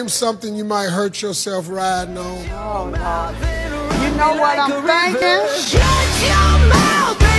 name something you might hurt yourself riding on? Oh, no. You know what I'm thinking? Shut your mouth,